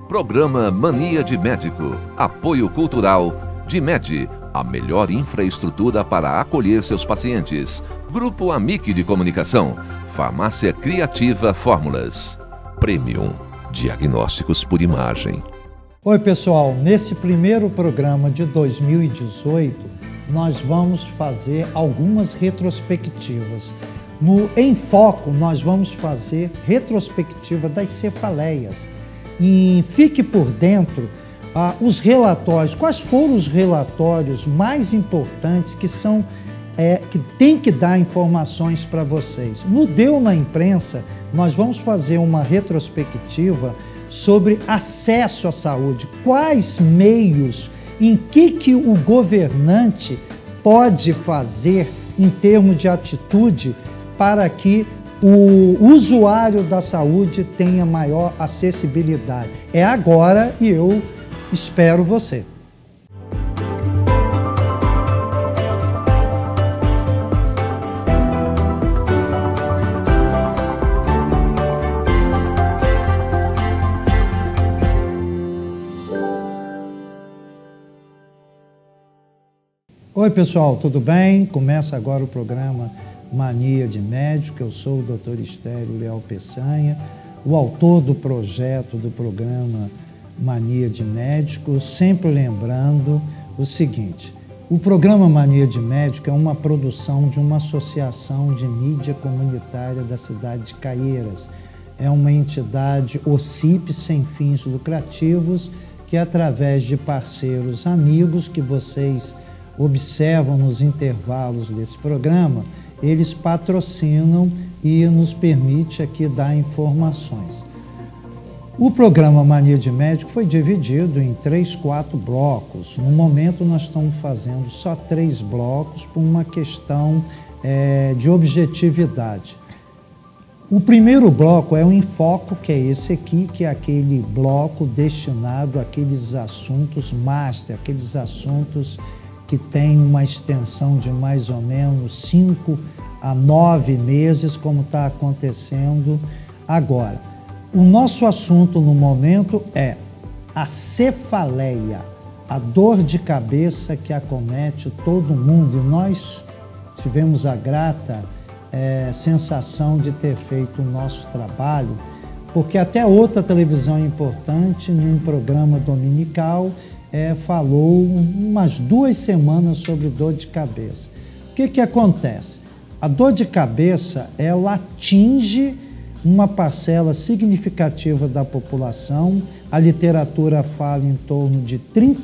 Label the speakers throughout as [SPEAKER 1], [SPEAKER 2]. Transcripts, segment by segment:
[SPEAKER 1] Programa Mania de Médico. Apoio cultural Dimed, a melhor infraestrutura para acolher seus pacientes. Grupo Amic de Comunicação. Farmácia Criativa Fórmulas. Premium. Diagnósticos por imagem.
[SPEAKER 2] Oi, pessoal. Nesse primeiro programa de 2018, nós vamos fazer algumas retrospectivas. No Em Foco, nós vamos fazer retrospectiva das cefaleias. E fique por dentro os relatórios, quais foram os relatórios mais importantes que tem que dar informações para vocês. No Deu na Imprensa, nós vamos fazer uma retrospectiva sobre acesso à saúde, quais meios, em que o governante pode fazer em termos de atitude para que o usuário da saúde tenha maior acessibilidade. É agora e eu espero você. Oi, pessoal, tudo bem? Começa agora o programa Mania de Médico. Eu sou o Dr. Estélio Leal Peçanha, o autor do projeto do programa Mania de Médico, sempre lembrando o seguinte: o programa Mania de Médico é uma produção de uma associação de mídia comunitária da cidade de Caieiras. É uma entidade OCIP sem fins lucrativos que, através de parceiros amigos que vocês observam nos intervalos desse programa, eles patrocinam e nos permite aqui dar informações. O programa Mania de Médico foi dividido em 3, 4 blocos. No momento nós estamos fazendo só 3 blocos por uma questão de objetividade. O primeiro bloco é o Em Foco, que é esse aqui, que é aquele bloco destinado àqueles assuntos master, aqueles assuntos que tem uma extensão de mais ou menos 5 a 9 meses, como está acontecendo agora. O nosso assunto no momento é a cefaleia, a dor de cabeça que acomete todo mundo. E nós tivemos a grata sensação de ter feito o nosso trabalho, porque até outra televisão importante, num programa dominical, falou umas 2 semanas sobre dor de cabeça. O que acontece? A dor de cabeça, ela atinge uma parcela significativa da população. A literatura fala em torno de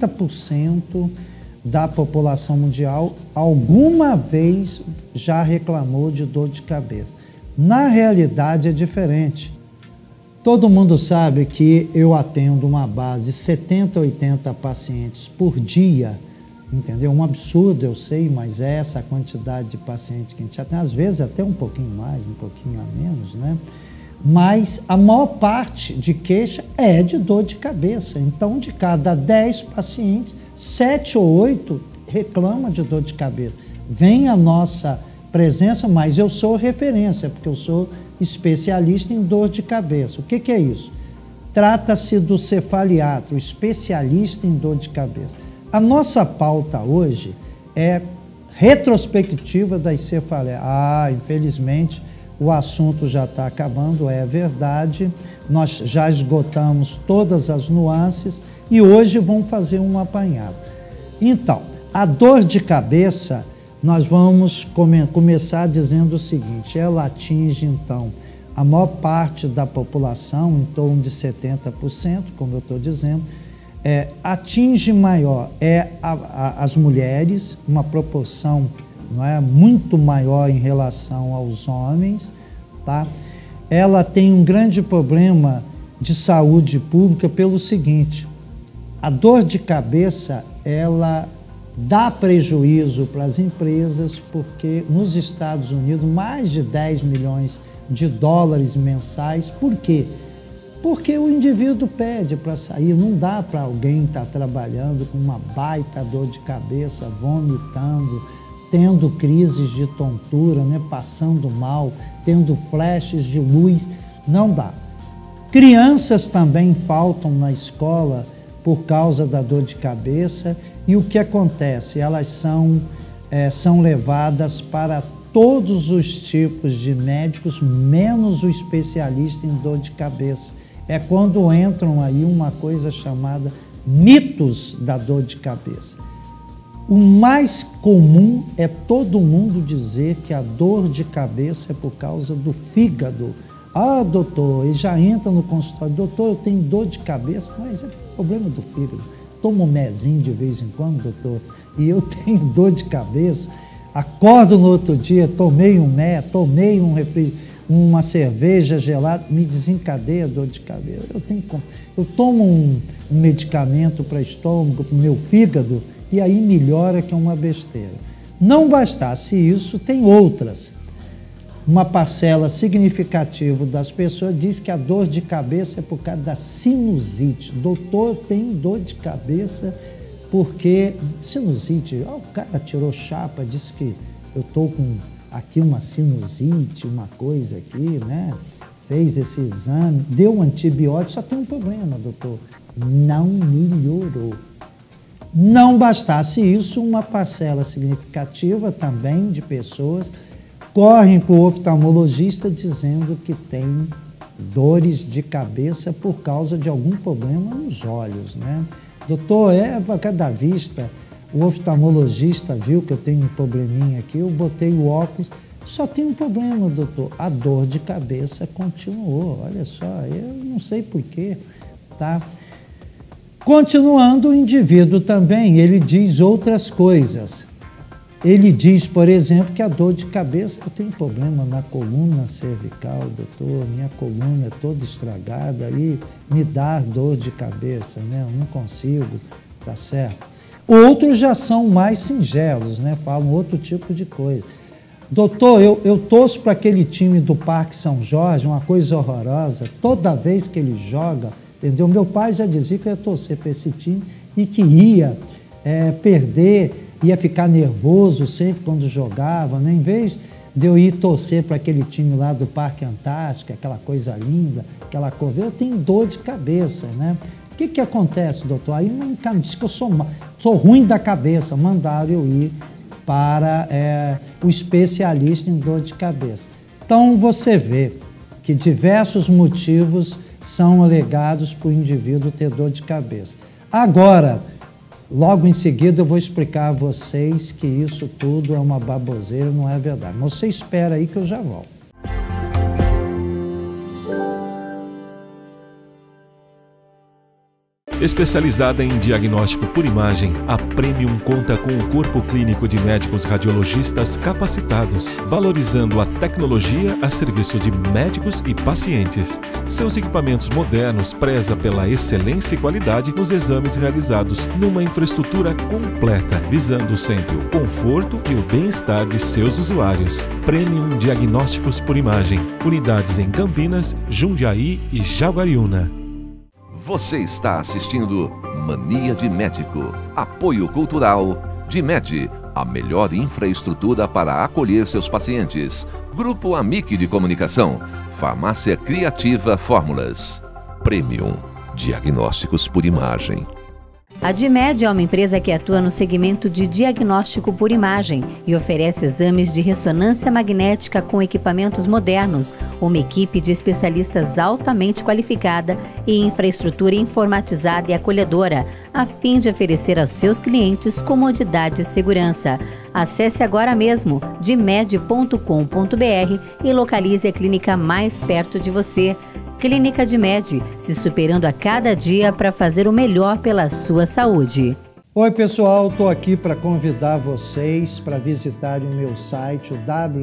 [SPEAKER 2] 30% da população mundial alguma vez já reclamou de dor de cabeça. Na realidade é diferente. Todo mundo sabe que eu atendo uma base de 70, 80 pacientes por dia, entendeu? Um absurdo, eu sei, mas é essa a quantidade de pacientes que a gente atende, às vezes até um pouquinho mais, um pouquinho a menos, né? Mas a maior parte de queixa é de dor de cabeça. Então, de cada 10 pacientes, 7 ou 8 reclamam de dor de cabeça. Vem a nossa presença, mas eu sou referência, porque eu sou especialista em dor de cabeça. O que é isso? Trata-se do cefaliatra, o especialista em dor de cabeça. A nossa pauta hoje é retrospectiva das cefaleias. Infelizmente, o assunto já está acabando, é verdade. Nós já esgotamos todas as nuances e hoje vamos fazer um apanhado. Então, a dor de cabeça, nós vamos começar dizendo o seguinte: ela atinge, então, a maior parte da população, em torno de 70%, como eu estou dizendo. Atinge maior as mulheres, uma proporção muito maior em relação aos homens, tá? Ela tem um grande problema de saúde pública pelo seguinte: a dor de cabeça, ela dá prejuízo para as empresas, porque nos Estados Unidos mais de 10 milhões de dólares mensais. Por quê? Porque o indivíduo pede para sair, não dá para alguém estar trabalhando com uma baita dor de cabeça, vomitando, tendo crises de tontura, passando mal, tendo flashes de luz, não dá. Crianças também faltam na escola por causa da dor de cabeça. E o que acontece? Elas são levadas para todos os tipos de médicos, menos o especialista em dor de cabeça. É quando entram aí uma coisa chamada mitos da dor de cabeça. O mais comum é todo mundo dizer que a dor de cabeça é por causa do fígado. Ah, doutor, ele já entra no consultório, doutor, eu tenho dor de cabeça, mas é problema do fígado. Tomo um mezinho de vez em quando, doutor, e eu tenho dor de cabeça. Acordo no outro dia, tomei um mé, tomei uma cerveja gelada, me desencadeia a dor de cabeça. Eu tomo um medicamento para estômago, para o meu fígado, e aí melhora, que é uma besteira. Não bastasse isso, tem outras. Uma parcela significativa das pessoas diz que a dor de cabeça é por causa da sinusite. Doutor, tem dor de cabeça porque sinusite. O cara tirou chapa, disse que eu estou com aqui uma sinusite, uma coisa aqui, né? Fez esse exame, deu um antibiótico, só tem um problema, doutor. Não melhorou. Não bastasse isso, uma parcela significativa também de pessoas correm para o oftalmologista dizendo que tem dores de cabeça por causa de algum problema nos olhos, né? Doutor, é por causa da vista, o oftalmologista viu que eu tenho um probleminha aqui, eu botei o óculos, só tem um problema, doutor, a dor de cabeça continuou, olha só, eu não sei porquê, tá? Continuando, o indivíduo também, ele diz outras coisas. Ele diz, por exemplo, que a dor de cabeça, eu tenho problema na coluna cervical, doutor, minha coluna é toda estragada e me dá dor de cabeça, né? Eu não consigo, tá certo? Outros já são mais singelos, né? Falam outro tipo de coisa. Doutor, eu torço para aquele time do Parque São Jorge, uma coisa horrorosa, toda vez que ele joga, entendeu? Meu pai já dizia que eu ia torcer para esse time e que ia perder, ia ficar nervoso sempre quando jogava, né? Em vez de eu ir torcer para aquele time lá do Parque Antártico, aquela coisa linda, aquela cor, eu tenho dor de cabeça, né? O que acontece, doutor? Aí me disse que eu sou ruim da cabeça, mandaram eu ir para o especialista em dor de cabeça. Então você vê que diversos motivos são alegados para o indivíduo ter dor de cabeça. Agora, logo em seguida eu vou explicar a vocês que isso tudo é uma baboseira, não é verdade. Mas você espera aí que eu já volto.
[SPEAKER 3] Especializada em diagnóstico por imagem, a Premium conta com um corpo clínico de médicos radiologistas capacitados, valorizando a tecnologia a serviço de médicos e pacientes. Seus equipamentos modernos prezam pela excelência e qualidade nos exames realizados numa infraestrutura completa, visando sempre o conforto e o bem-estar de seus usuários. Premium Diagnósticos por Imagem, unidades em Campinas, Jundiaí e Jaguariúna.
[SPEAKER 1] Você está assistindo Mania de Médico. Apoio Cultural DIMED, a melhor infraestrutura para acolher seus pacientes. Grupo Amic de Comunicação. Farmácia Criativa Fórmulas. Premium Diagnósticos por Imagem.
[SPEAKER 4] A DIMED é uma empresa que atua no segmento de diagnóstico por imagem e oferece exames de ressonância magnética com equipamentos modernos, uma equipe de especialistas altamente qualificada e infraestrutura informatizada e acolhedora, a fim de oferecer aos seus clientes comodidade e segurança. Acesse agora mesmo dimed.com.br e localize a clínica mais perto de você. Clínica DIMED, se superando a cada dia para fazer o melhor pela sua saúde.
[SPEAKER 2] Oi pessoal, estou aqui para convidar vocês para visitarem o meu site, o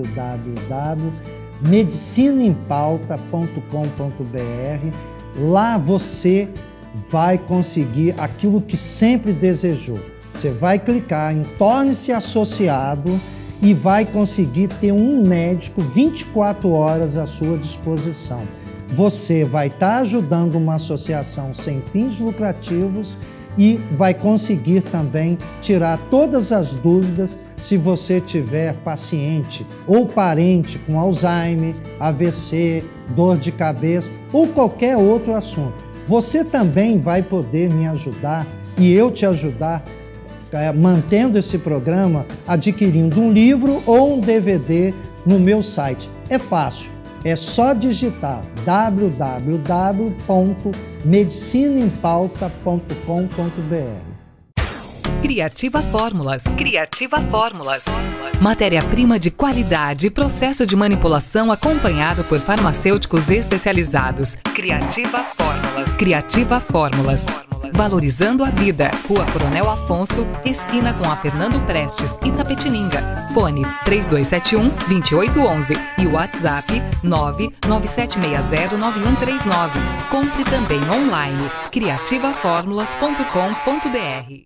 [SPEAKER 2] www.medicinaempauta.com.br. Lá você vai conseguir aquilo que sempre desejou. Você vai clicar em Torne-se Associado e vai conseguir ter um médico 24 horas à sua disposição. Você vai estar ajudando uma associação sem fins lucrativos e vai conseguir também tirar todas as dúvidas se você tiver paciente ou parente com Alzheimer, AVC, dor de cabeça ou qualquer outro assunto. Você também vai poder me ajudar e eu te ajudar mantendo esse programa, adquirindo um livro ou um DVD no meu site. É fácil, é só digitar www.medicinaempauta.com.br.
[SPEAKER 5] Criativa Fórmulas. Criativa Fórmulas. Matéria-prima de qualidade e processo de manipulação acompanhado por farmacêuticos especializados. Criativa Fórmulas. Criativa Fórmulas. Valorizando a vida. Rua Coronel Afonso, esquina com a Fernando Prestes, Itapetininga. Fone 3271-2811 e WhatsApp 997609139. Compre também online. criativaformulas.com.br.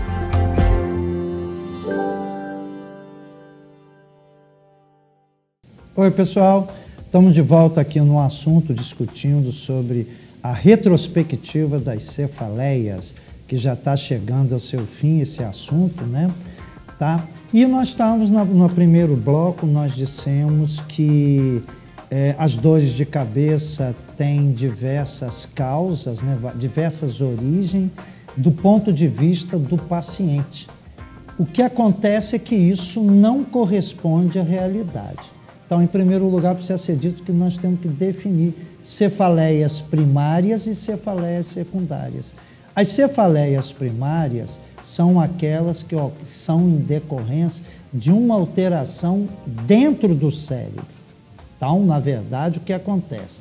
[SPEAKER 2] Oi, pessoal. Estamos de volta aqui no assunto discutindo sobre a retrospectiva das cefaleias, que já está chegando ao seu fim esse assunto, né? Tá? E nós estávamos no primeiro bloco, nós dissemos que as dores de cabeça têm diversas causas, né? Diversas origens do ponto de vista do paciente. O que acontece é que isso não corresponde à realidade. Então, em primeiro lugar, precisa ser dito que nós temos que definir cefaleias primárias e cefaleias secundárias. As cefaleias primárias são aquelas que são em decorrência de uma alteração dentro do cérebro. Então, na verdade, o que acontece?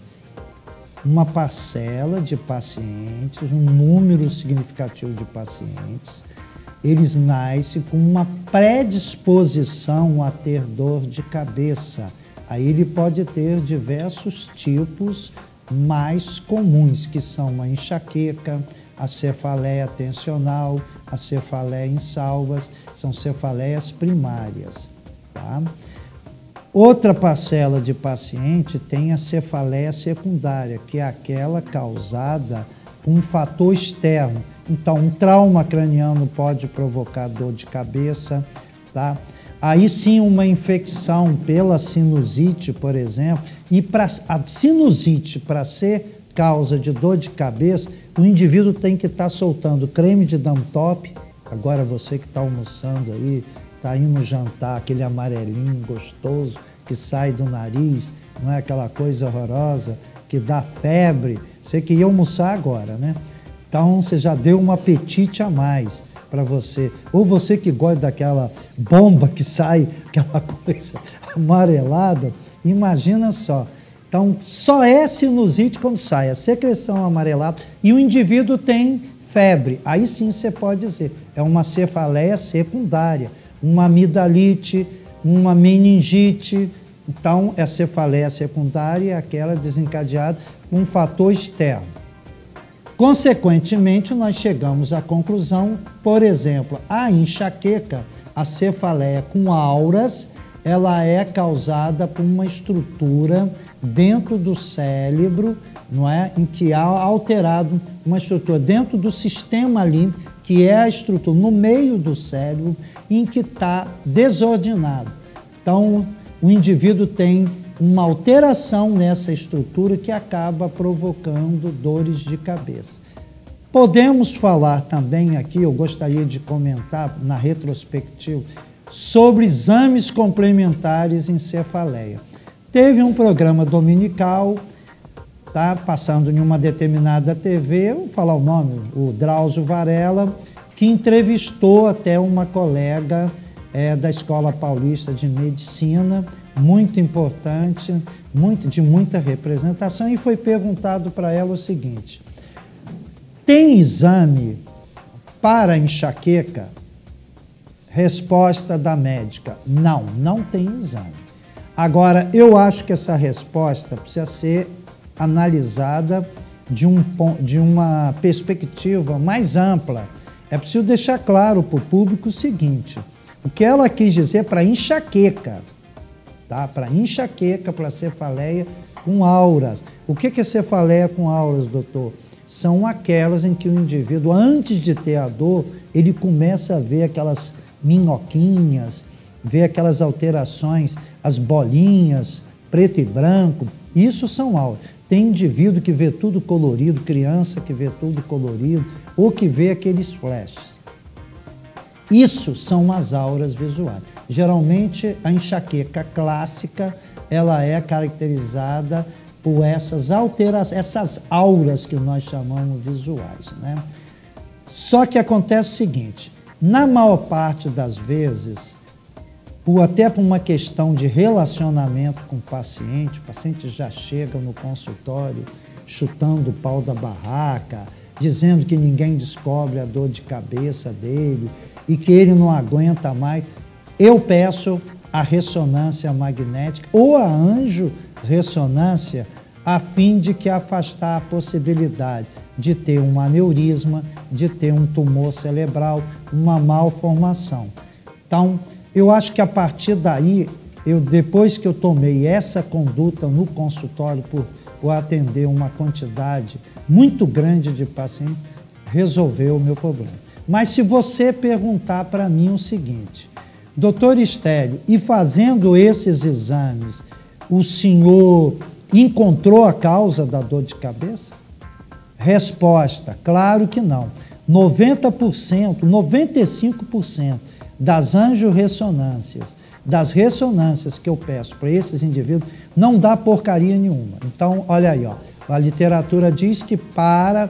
[SPEAKER 2] Uma parcela de pacientes, um número significativo de pacientes, eles nascem com uma predisposição a ter dor de cabeça. Aí ele pode ter diversos tipos mais comuns, que são a enxaqueca, a cefaleia tensional, a cefaleia insalvas, são cefaleias primárias. Tá? Outra parcela de paciente tem a cefaleia secundária, que é aquela causada por um fator externo. Então, um trauma craniano pode provocar dor de cabeça, tá? Aí sim, uma infecção pela sinusite, por exemplo, e a sinusite, para ser causa de dor de cabeça, o indivíduo tem que estar soltando creme de Dantop. Agora você que está almoçando aí, está indo jantar, aquele amarelinho gostoso que sai do nariz, não é aquela coisa horrorosa que dá febre. Você que ia almoçar agora, né? Então você já deu um apetite a mais para você. Ou você que gosta daquela bomba que sai, aquela coisa amarelada, imagina só. Então, só é sinusite quando sai a secreção amarelada e o indivíduo tem febre. Aí sim você pode dizer, é uma cefaleia secundária, uma amidalite, uma meningite. Então, a cefaleia secundária é aquela desencadeada por um fator externo. Consequentemente, nós chegamos à conclusão, por exemplo, a enxaqueca, a cefaleia com auras, ela é causada por uma estrutura dentro do cérebro, não é? Em que há alterado uma estrutura dentro do sistema límbico, que é a estrutura no meio do cérebro, em que está desordenado. Então, o indivíduo tem uma alteração nessa estrutura que acaba provocando dores de cabeça. Podemos falar também aqui, eu gostaria de comentar na retrospectiva, sobre exames complementares em cefaleia. Teve um programa dominical, tá, passando em uma determinada TV, vou falar o nome, o Drauzio Varela, que entrevistou até uma colega da Escola Paulista de Medicina, muito importante, de muita representação, e foi perguntado para ela o seguinte: tem exame para enxaqueca? Resposta da médica: não, não tem exame. Agora, eu acho que essa resposta precisa ser analisada de uma perspectiva mais ampla. É preciso deixar claro para o público o seguinte: o que ela quis dizer para enxaqueca, tá? Para enxaqueca, para cefaleia com auras. O que é cefaleia com auras, doutor? São aquelas em que o indivíduo, antes de ter a dor, ele começa a ver aquelas minhoquinhas, vê aquelas alterações, as bolinhas, preto e branco, isso são auras. Tem indivíduo que vê tudo colorido, criança que vê tudo colorido, ou que vê aqueles flashes. Isso são as auras visuais. Geralmente, a enxaqueca clássica, ela é caracterizada por essas alterações, essas auras que nós chamamos visuais, né? Só que acontece o seguinte, na maior parte das vezes, até por uma questão de relacionamento com o paciente já chega no consultório chutando o pau da barraca, dizendo que ninguém descobre a dor de cabeça dele e que ele não aguenta mais. Eu peço a ressonância magnética ou a angiorressonância a fim de que afastar a possibilidade de ter um aneurisma, de ter um tumor cerebral, uma malformação. Então, eu acho que a partir daí, depois que eu tomei essa conduta no consultório por atender uma quantidade muito grande de pacientes, resolveu o meu problema. Mas se você perguntar para mim o seguinte, doutor Estélio, e fazendo esses exames, o senhor encontrou a causa da dor de cabeça? Resposta, claro que não. 90%, 95% das angiorressonâncias, das ressonâncias que eu peço para esses indivíduos, não dá porcaria nenhuma. Então, olha aí, ó, a literatura diz que para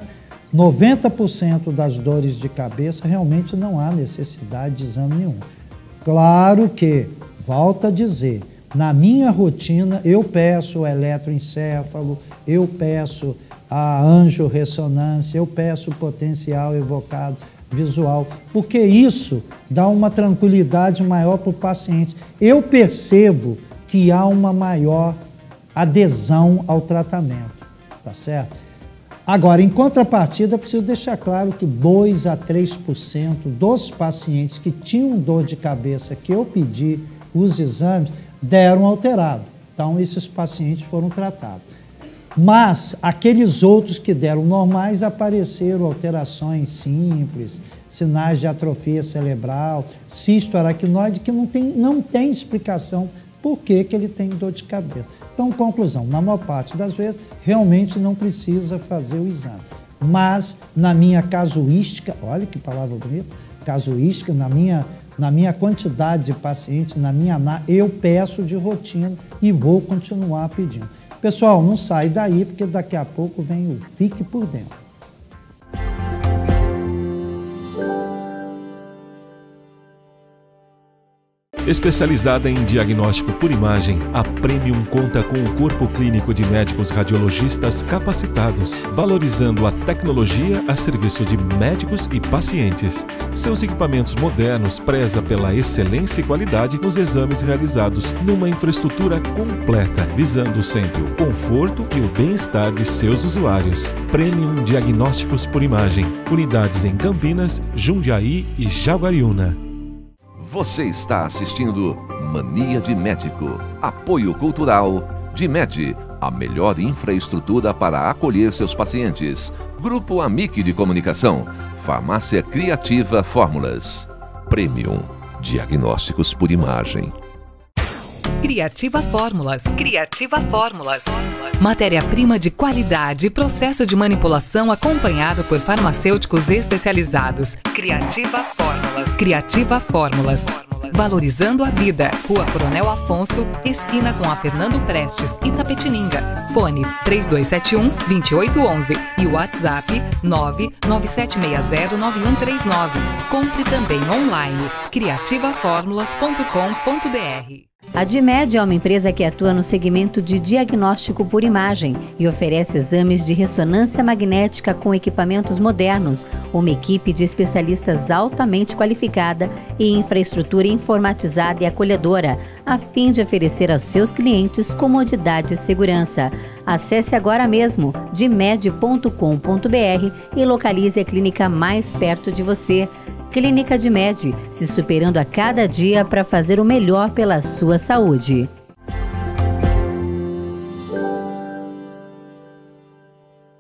[SPEAKER 2] 90% das dores de cabeça realmente não há necessidade de exame nenhum. Claro que, volto a dizer, na minha rotina eu peço o eletroencéfalo, eu peço a angiorressonância, eu peço o potencial evocado visual, porque isso dá uma tranquilidade maior para o paciente. Eu percebo que há uma maior adesão ao tratamento, tá certo? Agora, em contrapartida, preciso deixar claro que 2 a 3% dos pacientes que tinham dor de cabeça que eu pedi os exames deram alterado. Então, esses pacientes foram tratados. Mas aqueles outros que deram normais apareceram alterações simples, sinais de atrofia cerebral, cisto aracnoide, que não tem explicação por que ele tem dor de cabeça. Então, conclusão, na maior parte das vezes, realmente não precisa fazer o exame. Mas, na minha casuística, olha que palavra bonita, casuística, na minha quantidade de pacientes, eu peço de rotina e vou continuar pedindo. Pessoal, não sai daí, porque daqui a pouco vem o Fique por Dentro.
[SPEAKER 3] Especializada em diagnóstico por imagem, a Premium conta com um corpo clínico de médicos radiologistas capacitados, valorizando a tecnologia a serviço de médicos e pacientes. Seus equipamentos modernos prezam pela excelência e qualidade nos exames realizados numa infraestrutura completa, visando sempre o conforto e o bem-estar de seus usuários. Premium Diagnósticos por Imagem, unidades em Campinas, Jundiaí e Jaguariúna.
[SPEAKER 1] Você está assistindo Mania de Médico. Apoio cultural DIMED, a melhor infraestrutura para acolher seus pacientes. Grupo Amic de Comunicação. Farmácia Criativa Fórmulas. Premium Diagnósticos por Imagem.
[SPEAKER 5] Criativa Fórmulas. Criativa Fórmulas. Matéria-prima de qualidade e processo de manipulação acompanhado por farmacêuticos especializados. Criativa Fórmulas. Criativa Fórmulas. Valorizando a vida. Rua Coronel Afonso, esquina com a Fernando Prestes, Itapetininga. Fone 3271-2811 e WhatsApp 997609139. Compre também online. criativaformulas.com.br.
[SPEAKER 4] A DIMED é uma empresa que atua no segmento de diagnóstico por imagem e oferece exames de ressonância magnética com equipamentos modernos, uma equipe de especialistas altamente qualificada e infraestrutura informatizada e acolhedora, a fim de oferecer aos seus clientes comodidade e segurança. Acesse agora mesmo dimed.com.br e localize a clínica mais perto de você. Clínica DIMED, se superando a cada dia para fazer o melhor pela sua saúde.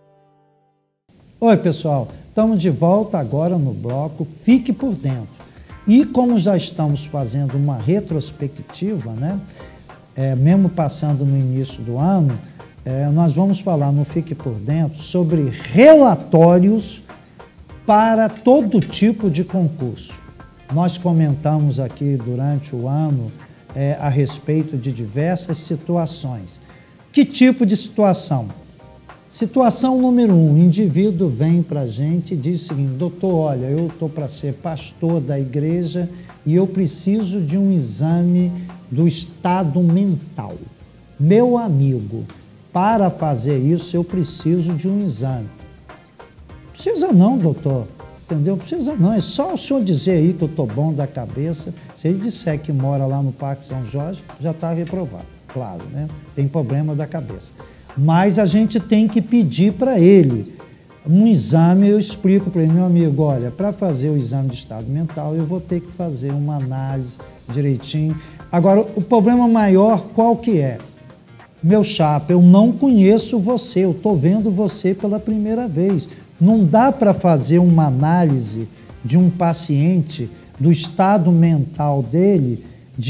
[SPEAKER 2] Oi, pessoal. Estamos de volta agora no bloco Fique por Dentro. E como já estamos fazendo uma retrospectiva, né, mesmo passando no início do ano, nós vamos falar no Fique por Dentro sobre relatórios para todo tipo de concurso. Nós comentamos aqui durante o ano a respeito de diversas situações. Que tipo de situação? Situação número 1, o indivíduo vem para a gente e diz o seguinte: doutor, olha, eu estou para ser pastor da igreja e eu preciso de um exame do estado mental. Meu amigo, para fazer isso eu preciso de um exame. Precisa não, doutor, entendeu? Precisa não, é só o senhor dizer aí que eu estou bom da cabeça. Se ele disser que mora lá no Parque São Jorge, já está reprovado, claro, né? Tem problema da cabeça. Mas a gente tem que pedir para ele um exame. Eu explico para ele: meu amigo, olha, para fazer o exame de estado mental eu vou ter que fazer uma análise direitinho. Agora, o problema maior qual que é? Meu chapa, eu não conheço você, eu estou vendo você pela primeira vez. Não dá para fazer uma análise de um paciente, do estado mental dele,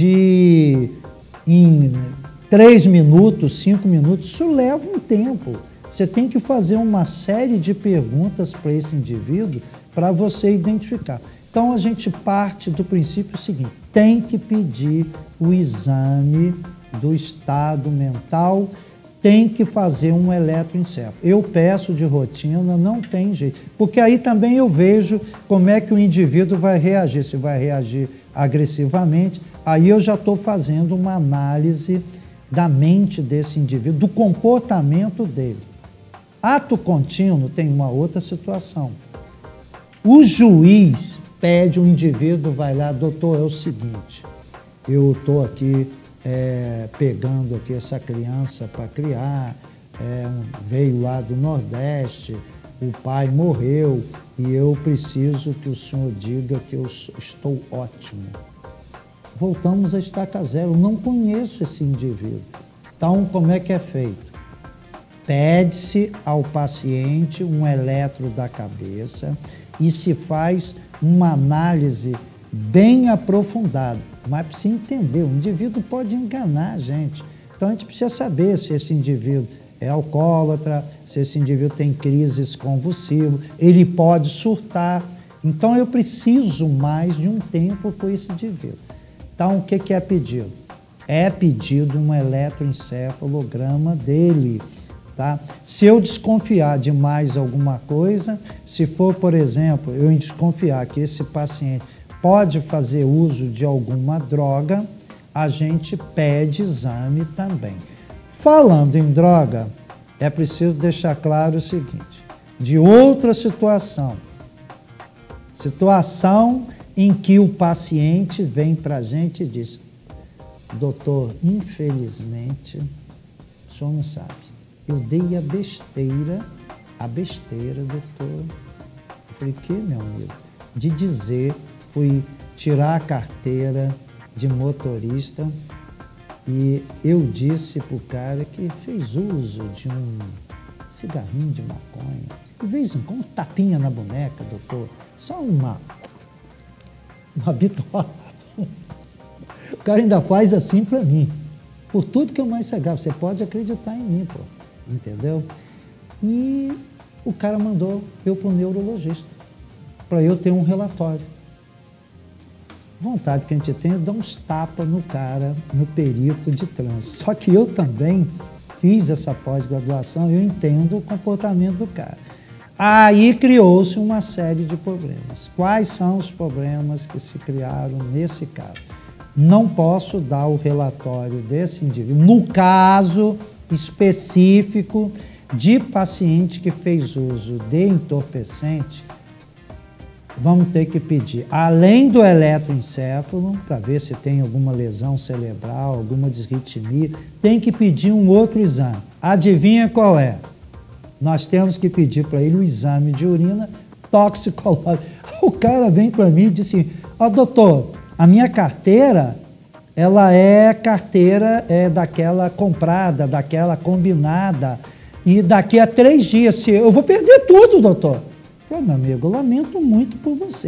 [SPEAKER 2] em 3 minutos, 5 minutos, isso leva um tempo. Você tem que fazer uma série de perguntas para esse indivíduo para você identificar. Então, a gente parte do princípio seguinte: tem que pedir o exame do estado mental, tem que fazer um eletroencefalo. Eu peço de rotina, não tem jeito. Porque aí também eu vejo como é que o indivíduo vai reagir. Se vai reagir agressivamente, aí eu já estou fazendo uma análise da mente desse indivíduo, do comportamento dele. Ato contínuo tem uma outra situação. O juiz pede, o indivíduo vai lá: doutor, é o seguinte, eu estou aqui pegando aqui essa criança para criar, veio lá do Nordeste, o pai morreu e eu preciso que o senhor diga que eu estou ótimo. Voltamos a estaca zero, eu não conheço esse indivíduo. Então, como é que é feito? Pede-se ao paciente um eletro da cabeça e se faz uma análise bem aprofundada. Mas precisa entender, o indivíduo pode enganar a gente. Então, a gente precisa saber se esse indivíduo é alcoólatra, se esse indivíduo tem crises convulsivas, ele pode surtar. Então, eu preciso mais de um tempo com esse indivíduo. Então, o que é pedido? É pedido um eletroencefalograma dele, tá? Se eu desconfiar de mais alguma coisa, se for, por exemplo, eu desconfiar que esse paciente pode fazer uso de alguma droga, a gente pede exame também. Falando em droga, é preciso deixar claro o seguinte: de outra situação em que o paciente vem para a gente e diz: doutor, infelizmente, o senhor não sabe, eu dei a besteira, doutor. Eu falei: que, meu amigo? De dizer, fui tirar a carteira de motorista e eu disse para o cara que fez uso de um cigarrinho de maconha, de vez em quando, um tapinha na boneca, doutor, só uma bitola. O cara ainda faz assim para mim, por tudo que eu mais cegava. Você pode acreditar em mim, pô, entendeu? E o cara mandou eu para o neurologista, para eu ter um relatório. Vontade que a gente tem é dar uns tapas no cara, no perito de trânsito. Só que eu também fiz essa pós-graduação, eu entendo o comportamento do cara. Aí criou-se uma série de problemas. Quais são os problemas que se criaram nesse caso? Não posso dar o relatório desse indivíduo, no caso específico de paciente que fez uso de entorpecente. Vamos ter que pedir, além do eletroencefalo, para ver se tem alguma lesão cerebral, alguma disritmia, tem que pedir um outro exame. Adivinha qual é? Nós temos que pedir para ele o exame de urina toxicológico. O cara vem para mim e diz assim: ó, doutor, a minha carteira, ela é carteira daquela comprada, daquela combinada, e daqui a 3 dias, eu vou perder tudo, doutor. Falei: meu amigo, eu lamento muito por você,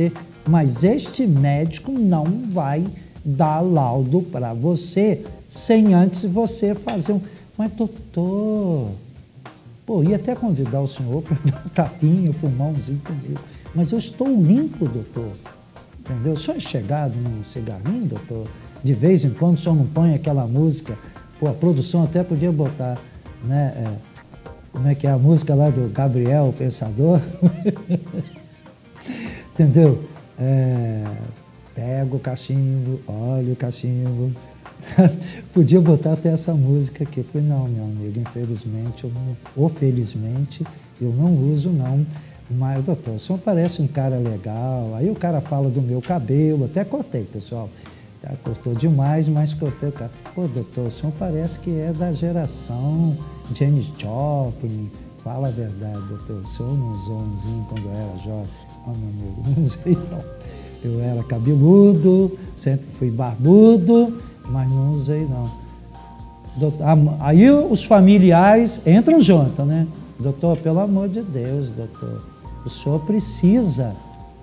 [SPEAKER 2] mas este médico não vai dar laudo para você sem antes você fazer um... Mas, doutor, pô, ia até convidar o senhor para dar um tapinha, fumar umzinho comigo. Mas eu estou limpo, doutor. Entendeu? O senhor é chegado num cigarrinho, doutor? De vez em quando o senhor não põe aquela música. Pô, a produção até podia botar, né? Como é que é a música lá do Gabriel, o Pensador? Entendeu? Pega o cachimbo, olha o cachimbo. Podia botar até essa música aqui. Eu falei, não, meu amigo, infelizmente, ou felizmente, eu não uso, não. Mas, doutor, o senhor parece um cara legal. Aí o cara fala do meu cabelo, até cortei, pessoal. Já cortou demais, mas cortei o cara. Pô, doutor, o senhor parece que é da geração Janis Joplin. Fala a verdade, doutor. O senhor não usou umzinho quando eu era jovem? Não, meu amigo, não usei, não. Eu era cabeludo, sempre fui barbudo, mas não usei, não. Doutor, aí os familiares entram junto, né? Doutor, pelo amor de Deus, doutor, o senhor precisa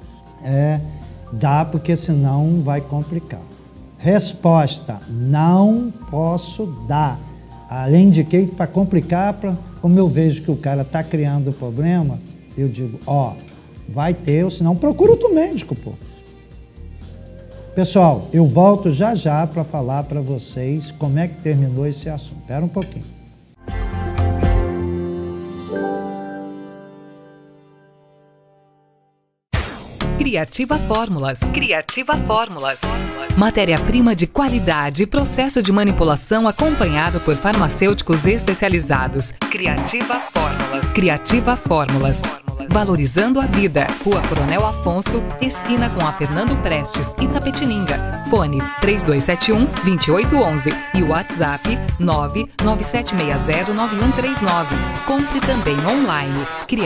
[SPEAKER 2] dar, porque senão vai complicar. Resposta, não posso dar. Além de que, para complicar, como eu vejo que o cara está criando problema, eu digo, vai ter, senão procura outro médico, pô. Pessoal, eu volto já já para falar para vocês como é que terminou esse assunto. Espera um pouquinho.
[SPEAKER 5] Criativa Fórmulas. Criativa Fórmulas. Matéria-prima de qualidade e processo de manipulação acompanhado por farmacêuticos especializados. Criativa Fórmulas. Criativa Fórmulas. Valorizando a vida. Rua Coronel Afonso, esquina com a Fernando Prestes, Itapetininga. Fone 3271-2811 e WhatsApp 997609139. Compre também online.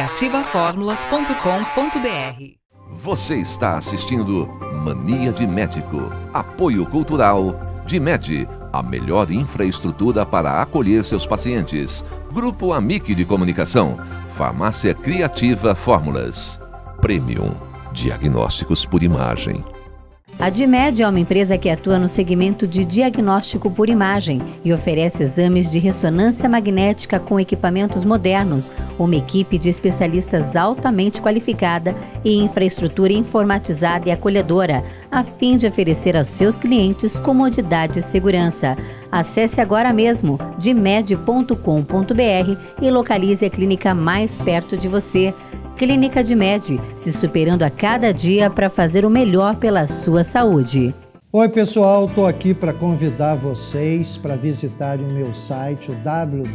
[SPEAKER 5] criativaformulas.com.br.
[SPEAKER 1] Você está assistindo Mania de Médico. Apoio cultural DIMED, a melhor infraestrutura para acolher seus pacientes. Grupo Amic de Comunicação. Farmácia Criativa Fórmulas. Premium. Diagnósticos por imagem.
[SPEAKER 4] A DIMED é uma empresa que atua no segmento de diagnóstico por imagem e oferece exames de ressonância magnética com equipamentos modernos, uma equipe de especialistas altamente qualificada e infraestrutura informatizada e acolhedora, a fim de oferecer aos seus clientes comodidade e segurança. Acesse agora mesmo dimed.com.br e localize a clínica mais perto de você. Clínica DIMED, se superando a cada dia para fazer o melhor pela sua saúde.
[SPEAKER 2] Oi pessoal, estou aqui para convidar vocês para visitarem o meu site, o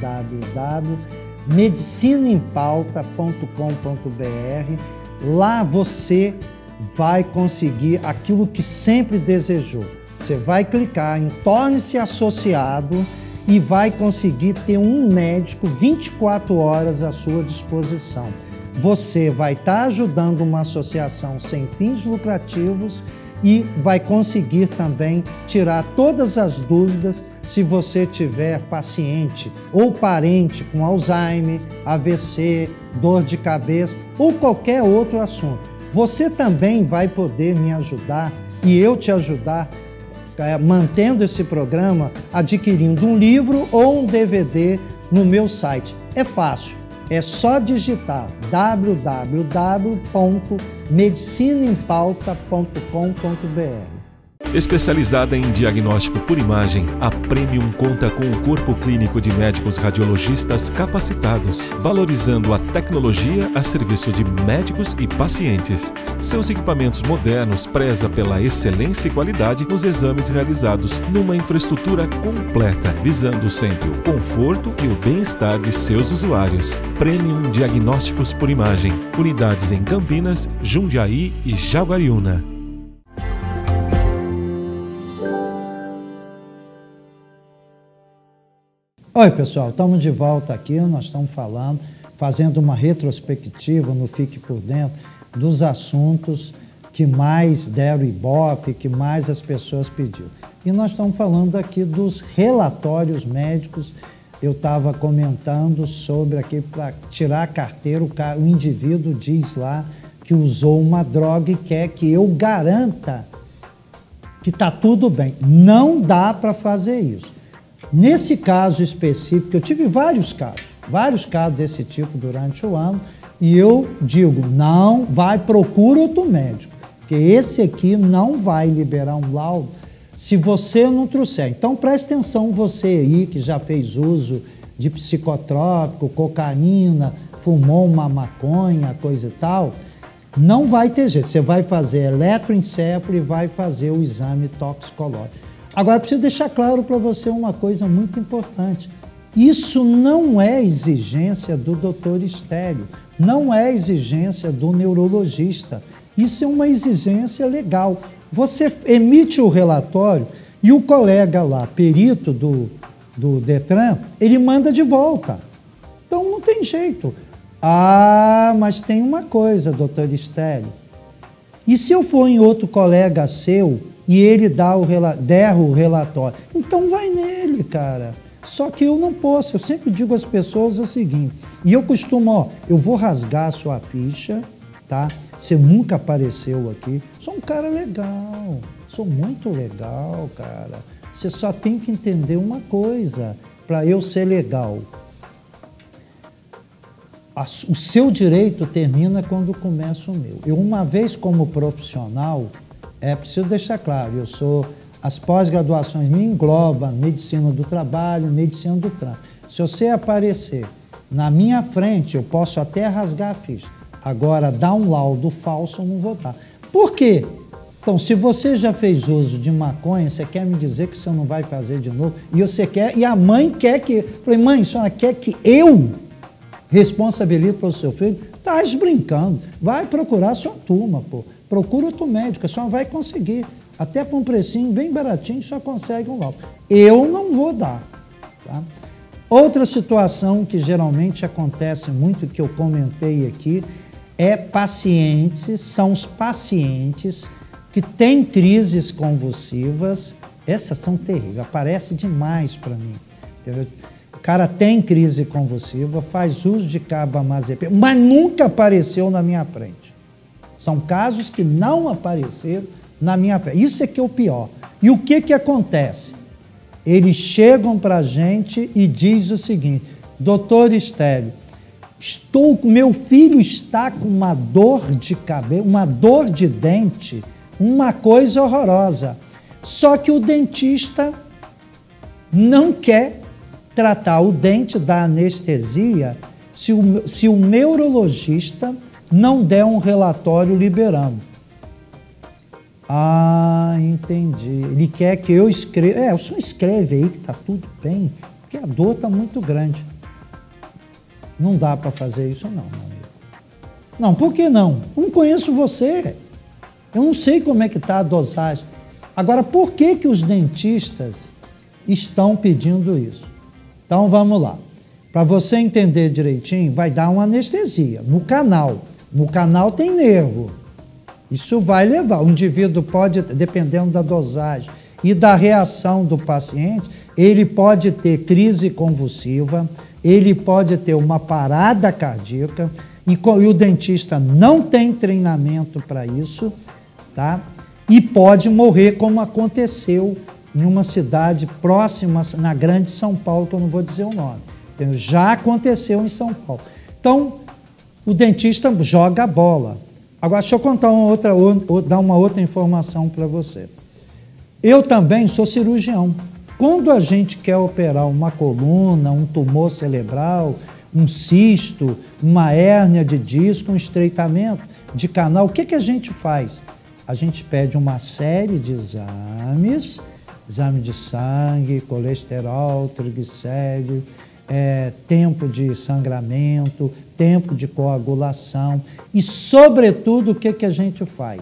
[SPEAKER 2] www.medicinaempauta.com.br. Lá você vai conseguir aquilo que sempre desejou. Você vai clicar em Torne-se Associado e vai conseguir ter um médico 24 horas à sua disposição. Você vai estar ajudando uma associação sem fins lucrativos e vai conseguir também tirar todas as dúvidas se você tiver paciente ou parente com Alzheimer, AVC, dor de cabeça ou qualquer outro assunto. Você também vai poder me ajudar e eu te ajudar mantendo esse programa, adquirindo um livro ou um DVD no meu site. É fácil. É só digitar www.medicinaempauta.com.br.
[SPEAKER 3] Especializada em diagnóstico por imagem, a Premium conta com um corpo clínico de médicos radiologistas capacitados, valorizando a tecnologia a serviço de médicos e pacientes. Seus equipamentos modernos prezam pela excelência e qualidade nos exames realizados numa infraestrutura completa, visando sempre o conforto e o bem-estar de seus usuários. Premium Diagnósticos por Imagem, unidades em Campinas, Jundiaí e Jaguariúna.
[SPEAKER 2] Oi pessoal, estamos de volta aqui, nós estamos fazendo uma retrospectiva no Fique Por Dentro dos assuntos que mais deram ibope, que mais as pessoas pediram. E nós estamos falando aqui dos relatórios médicos. Eu estava comentando sobre aqui, para tirar a carteira, o indivíduo diz lá que usou uma droga e quer que eu garanta que está tudo bem. Não dá para fazer isso. Nesse caso específico, eu tive vários casos desse tipo durante o ano, e eu digo, não, procura outro médico, porque esse aqui não vai liberar um laudo se você não trouxer. Então preste atenção, você aí que já fez uso de psicotrópico, cocaína, fumou uma maconha, coisa e tal, não vai ter jeito. Você vai fazer eletroencefalo e vai fazer o exame toxicológico. Agora, preciso deixar claro para você uma coisa muito importante. Isso não é exigência do doutor Estélio, não é exigência do neurologista. Isso é uma exigência legal. Você emite o relatório e o colega lá, perito do Detran, ele manda de volta. Então não tem jeito. Ah, mas tem uma coisa, doutor Estélio. E se eu for em outro colega seu e ele der o relatório? Então vai nele, cara. Só que eu não posso. Eu sempre digo às pessoas o seguinte, e eu costumo, eu vou rasgar a sua ficha, tá? Você nunca apareceu aqui. Sou um cara legal, sou muito legal, cara. Você só tem que entender uma coisa, para eu ser legal. O seu direito termina quando começa o meu. Eu, uma vez como profissional, preciso deixar claro, as pós-graduações me englobam medicina do trabalho, medicina do trânsito. Se você aparecer na minha frente, eu posso até rasgar a ficha. Agora, dar um laudo falso, eu não vou dar. Por quê? Então, se você já fez uso de maconha, você quer me dizer que você não vai fazer de novo? E a mãe quer que... Eu falei, mãe, a senhora quer que eu responsabilize pelo seu filho? Tá brincando. Vai procurar a sua turma, pô. Procura outro médico, a senhora vai conseguir. Até com um precinho bem baratinho, só consegue um laudo. Eu não vou dar. Tá? Outra situação que geralmente acontece muito, que eu comentei aqui, são os pacientes que têm crises convulsivas. Essas são terríveis, aparece demais para mim. Entendeu? O cara tem crise convulsiva, faz uso de carbamazepina, mas nunca apareceu na minha frente. São casos que não apareceram na minha frente. Isso é que é o pior. E o que acontece? Eles chegam para a gente e diz o seguinte, doutor Estélio, meu filho está com uma dor de cabelo, uma dor de dente, uma coisa horrorosa. Só que o dentista não quer tratar o dente, dar anestesia, se o neurologista não der um relatório liberando. Ah, entendi. Ele quer que eu escreva. O senhor escreve aí que está tudo bem, porque a dor está muito grande. Não dá para fazer isso não, meu amigo. Não, por que não? Eu não conheço você. Eu não sei como é que está a dosagem. Agora, por que os dentistas estão pedindo isso? Então, vamos lá. Para você entender direitinho, vai dar uma anestesia no canal. No canal tem nervo. Isso vai levar. O indivíduo pode, dependendo da dosagem e da reação do paciente, ele pode ter crise convulsiva, ele pode ter uma parada cardíaca, e o dentista não tem treinamento para isso, tá? E pode morrer, como aconteceu em uma cidade próxima, na grande São Paulo, que eu não vou dizer o nome. Então, já aconteceu em São Paulo. Então, o dentista joga a bola. Agora, deixa eu contar dar uma outra informação para você. Eu também sou cirurgião. Quando a gente quer operar uma coluna, um tumor cerebral, um cisto, uma hérnia de disco, um estreitamento de canal, o que a gente faz? A gente pede uma série de exames, exame de sangue, colesterol, triglicéridos, tempo de sangramento, tempo de coagulação e, sobretudo, o que a gente faz?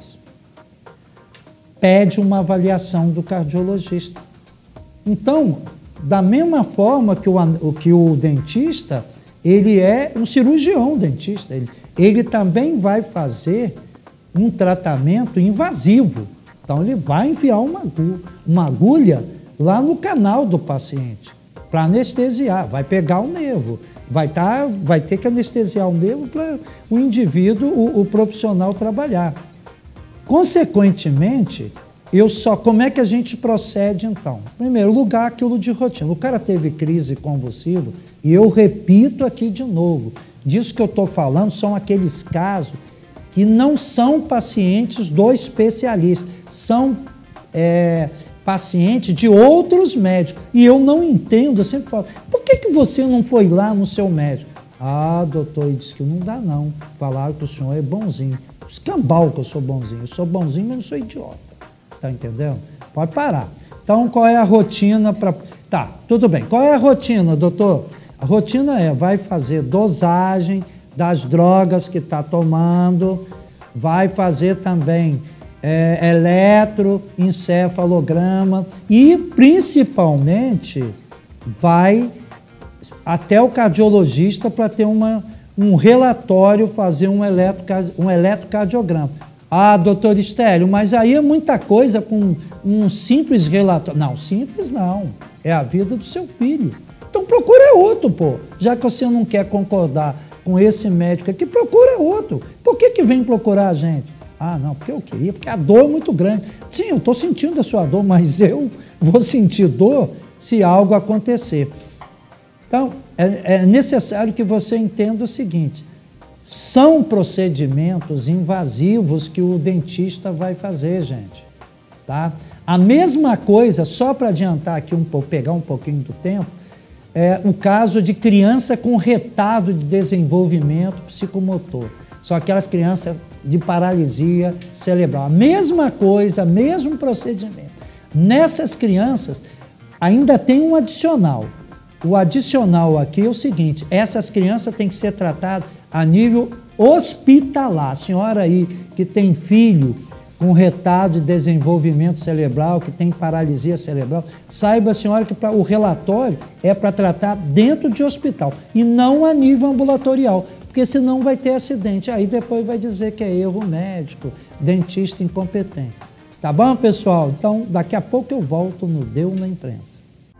[SPEAKER 2] Pede uma avaliação do cardiologista. Então, da mesma forma que o dentista, ele é um cirurgião dentista, ele também vai fazer um tratamento invasivo. Então, ele vai enfiar uma agulha lá no canal do paciente. para anestesiar, vai pegar o nervo, vai ter que anestesiar o nervo para o indivíduo, o profissional trabalhar. Consequentemente, como é que a gente procede então? Em primeiro lugar, aquilo de rotina. O cara teve crise convulsiva, e eu repito aqui de novo, disso que eu estou falando são aqueles casos que não são pacientes do especialista, são pacientes de outros médicos. E eu não entendo, eu sempre falo, por que você não foi lá no seu médico? Ah, doutor, ele disse que não dá não, falaram que o senhor é bonzinho. Escambau que eu sou bonzinho, mas não sou idiota, tá entendendo? Pode parar. Então, qual é a rotina para... Tá, tudo bem. Qual é a rotina, doutor? A rotina vai fazer dosagem das drogas que está tomando, vai fazer também eletroencefalograma e, principalmente, vai até o cardiologista para ter um relatório, fazer um eletrocardiograma. Ah, doutor Estélio, mas aí é muita coisa com um simples relatório. Não, simples não. É a vida do seu filho. Então procura outro, pô. Já que você não quer concordar com esse médico aqui, procura outro. Por que vem procurar a gente? Ah, não, porque eu queria, porque a dor é muito grande. Sim, eu estou sentindo a sua dor, mas eu vou sentir dor se algo acontecer. Então, é necessário que você entenda o seguinte, são procedimentos invasivos que o dentista vai fazer, gente. Tá? A mesma coisa, só para adiantar aqui um pouco, pegar um pouquinho do tempo, o caso de criança com retardo de desenvolvimento psicomotor. São aquelas crianças de paralisia cerebral. A mesma coisa, mesmo procedimento. Nessas crianças, ainda tem um adicional. O adicional aqui é o seguinte, essas crianças têm que ser tratadas a nível hospitalar. A senhora aí que tem filho com retardo de desenvolvimento cerebral, que tem paralisia cerebral, saiba, senhora, que o relatório é para tratar dentro de hospital e não a nível ambulatorial, porque senão vai ter acidente. Aí depois vai dizer que é erro médico, dentista incompetente. Tá bom, pessoal? Então, daqui a pouco eu volto no Deu na Imprensa.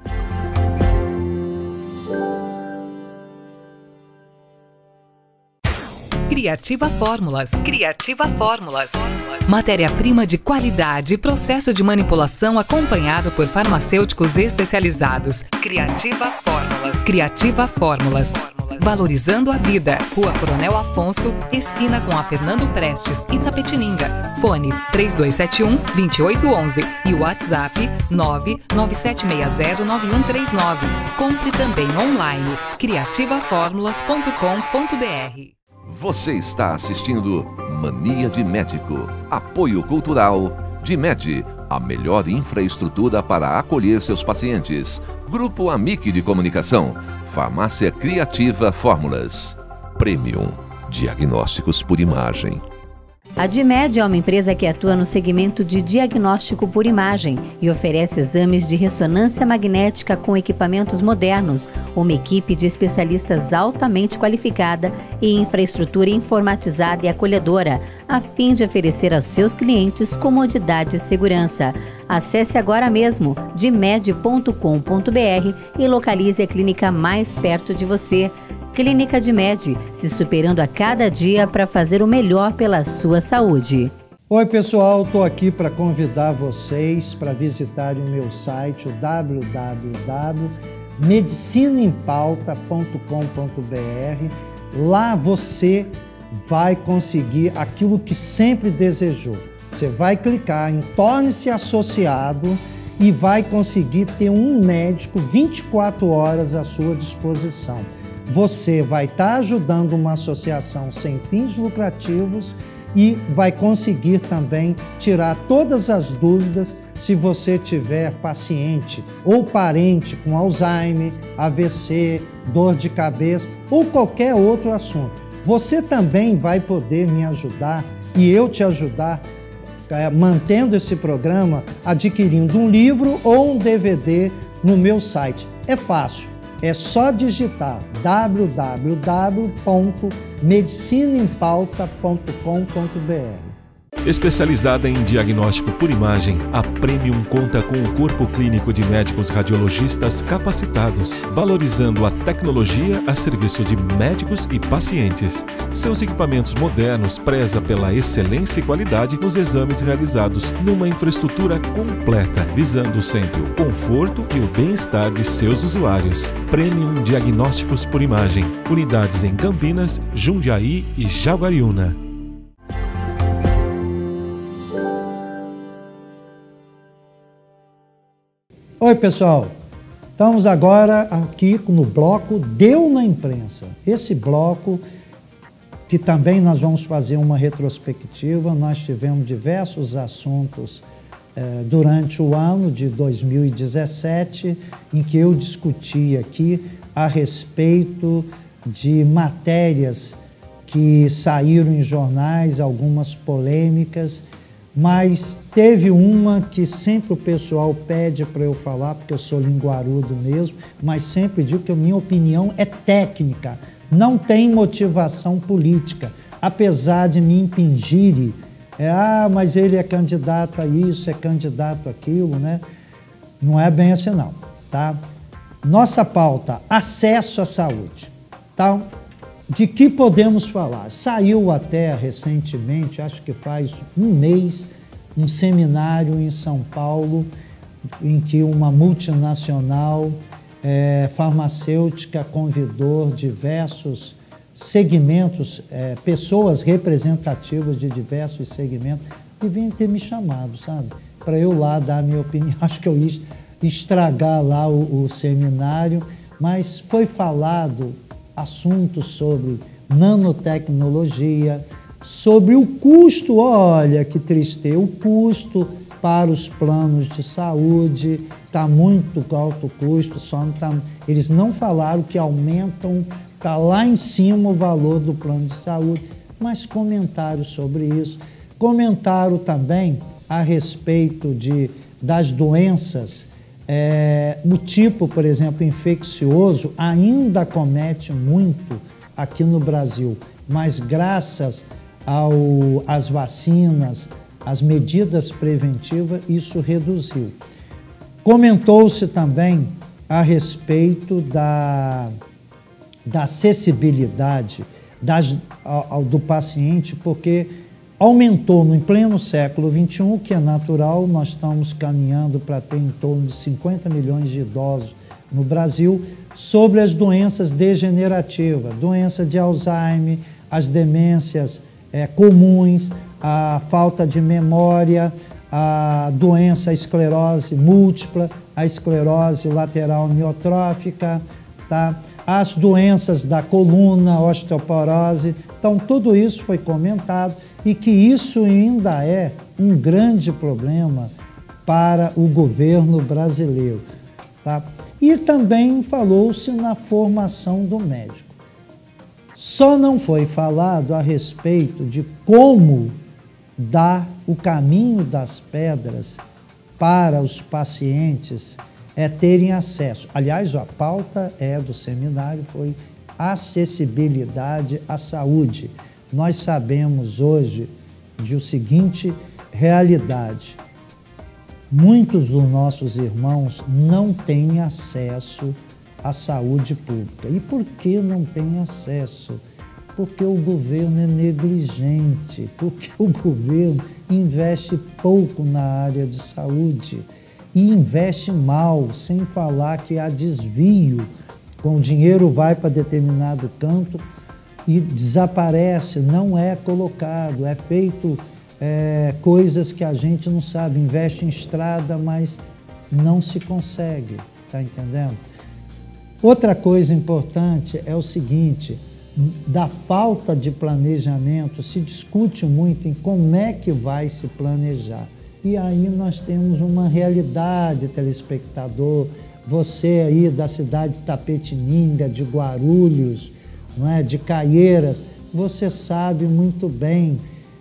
[SPEAKER 5] Criativa Fórmulas. Criativa Fórmulas. Matéria-prima de qualidade e processo de manipulação acompanhado por farmacêuticos especializados. Criativa Fórmulas. Criativa Fórmulas. Valorizando a vida. Rua Coronel Afonso, esquina com a Fernando Prestes, Itapetininga. Fone 3271-2811 e WhatsApp 997609139. Compre também online. criativaformulas.com.br.
[SPEAKER 1] Você está assistindo Mania de Médico. Apoio cultural DIMED, a melhor infraestrutura para acolher seus pacientes. Grupo Amic de Comunicação. Farmácia Criativa Fórmulas. Premium. Diagnósticos por imagem.
[SPEAKER 4] A DIMED é uma empresa que atua no segmento de diagnóstico por imagem e oferece exames de ressonância magnética com equipamentos modernos, uma equipe de especialistas altamente qualificada e infraestrutura informatizada e acolhedora, a fim de oferecer aos seus clientes comodidade e segurança. Acesse agora mesmo dimed.com.br e localize a clínica mais perto de você. Clínica DIMED, se superando a cada dia para fazer o melhor pela sua saúde.
[SPEAKER 2] Oi pessoal, estou aqui para convidar vocês para visitarem o meu site, o www.medicinaempauta.com.br. Lá você vai conseguir aquilo que sempre desejou. Você vai clicar em Torne-se Associado e vai conseguir ter um médico 24 horas à sua disposição. Você vai estar ajudando uma associação sem fins lucrativos e vai conseguir também tirar todas as dúvidas se você tiver paciente ou parente com Alzheimer, AVC, dor de cabeça ou qualquer outro assunto. Você também vai poder me ajudar e eu te ajudar mantendo esse programa, adquirindo um livro ou um DVD no meu site. É fácil. É só digitar www.medicinaempauta.com.br.
[SPEAKER 3] Especializada em diagnóstico por imagem, a Premium conta com um corpo clínico de médicos radiologistas capacitados, valorizando a tecnologia a serviço de médicos e pacientes. Seus equipamentos modernos prezam pela excelência e qualidade nos exames realizados numa infraestrutura completa, visando sempre o conforto e o bem-estar de seus usuários. Premium Diagnósticos por Imagem. Unidades em Campinas, Jundiaí e Jaguariúna.
[SPEAKER 2] Oi, pessoal. Estamos agora aqui no bloco Deu na Imprensa. Esse bloco que também nós vamos fazer uma retrospectiva. Nós tivemos diversos assuntos durante o ano de 2017, em que eu discuti aqui a respeito de matérias que saíram em jornais, algumas polêmicas, mas teve uma que sempre o pessoal pede para eu falar, porque eu sou linguarudo mesmo, mas sempre digo que a minha opinião é técnica, não tem motivação política, apesar de me impingirem, mas ele é candidato a isso, é candidato àquilo, né? Não é bem assim não, tá? Nossa pauta, acesso à saúde. Então, de que podemos falar? Saiu até recentemente, acho que faz um mês, um seminário em São Paulo, em que uma multinacional farmacêutica convidou diversos segmentos, pessoas representativas de diversos segmentos, deviam ter me chamado, sabe? Para eu lá dar a minha opinião. Acho que eu ia estragar lá o seminário, mas foi falado assuntos sobre nanotecnologia, sobre o custo, olha que tristeza, o custo para os planos de saúde, está muito alto o custo, eles não falaram que aumentam, está lá em cima o valor do plano de saúde, mas comentaram sobre isso. Comentaram também a respeito das doenças, o tipo, por exemplo, infeccioso ainda acomete muito aqui no Brasil, mas graças às vacinas, às medidas preventivas, isso reduziu. Comentou-se também a respeito da acessibilidade do paciente, porque aumentou em pleno século XXI, que é natural, nós estamos caminhando para ter em torno de 50 milhões de idosos no Brasil, sobre as doenças degenerativas, doença de Alzheimer, as demências comuns, a falta de memória, a doença, a esclerose múltipla, a esclerose lateral amiotrófica, tá? As doenças da coluna, osteoporose. Então, tudo isso foi comentado e que isso ainda é um grande problema para o governo brasileiro, tá? E também falou-se na formação do médico. Só não foi falado a respeito de como dar o caminho das pedras para os pacientes terem acesso. Aliás, a pauta do seminário foi acessibilidade à saúde. Nós sabemos hoje de o seguinte realidade: muitos dos nossos irmãos não têm acesso à saúde pública. E por que não têm acesso? Porque o governo é negligente, porque o governo investe pouco na área de saúde e investe mal, sem falar que há desvio, com o dinheiro vai para determinado canto e desaparece, não é colocado, é feito coisas que a gente não sabe, investe em estrada, mas não se consegue, tá entendendo? Outra coisa importante é o seguinte: da falta de planejamento, se discute muito em como é que vai se planejar. E aí nós temos uma realidade, telespectador, você aí da cidade de Tapetininga, de Guarulhos, não é? De Caieiras, você sabe muito bem,